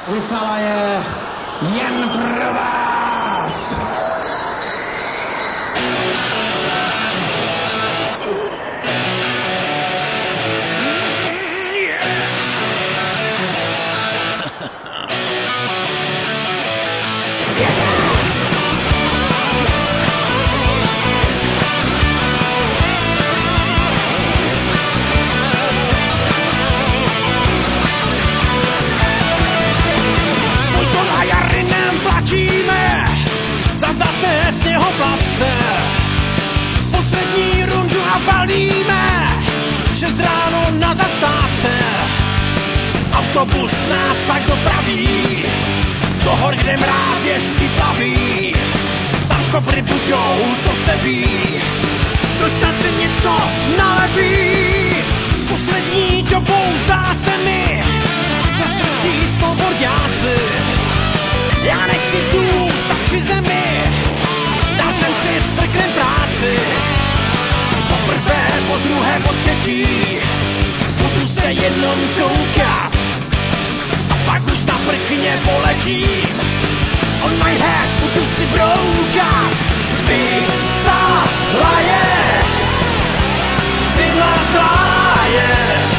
Vysala je jen pro vás! Za zdatné sněhoplavce poslední rundu a balíme 6 ráno na zastávce. Autobus nás pak dopraví do hor, kde mráz ještě plaví. Tam kopry budou, to se ví, do štace něco nalepí. Poslední dobou zdá se mi, to strčí snowboardáci. Já nechci zůstat při zemi, dal jsem si s prknem práci. Poprvé, po druhé, po třetí, budu se jenom koukat a pak už na prkně poletím. On my head budu si broukat. Vysala je, zima zlá je,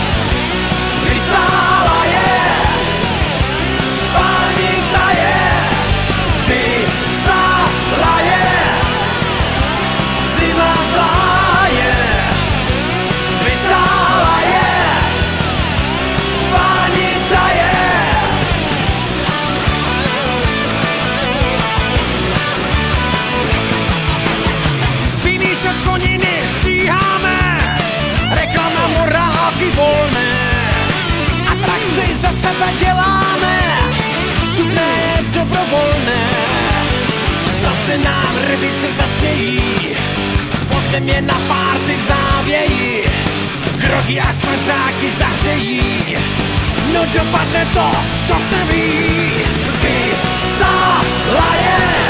vysala je, panika je. Vysala je, zima zlá je, vysala je, panika je. Vymýšlet koniny stíháme, reklama morálky volné, atrakci za sebe děláme, vstupné dobrovolné. Snad se nám rybice zasmějí, pozvem je na párty v závěji, kroky a smrzáky zahřejí, no dopadne to, to se ví. Vysala je,